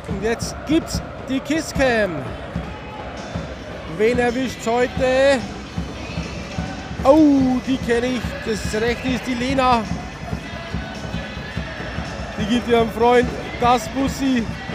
Und jetzt gibt's die Kisscam. Wen erwischt's heute? Oh, die kenne ich. Das rechte ist die Lena. Die gibt ihrem Freund das Bussi.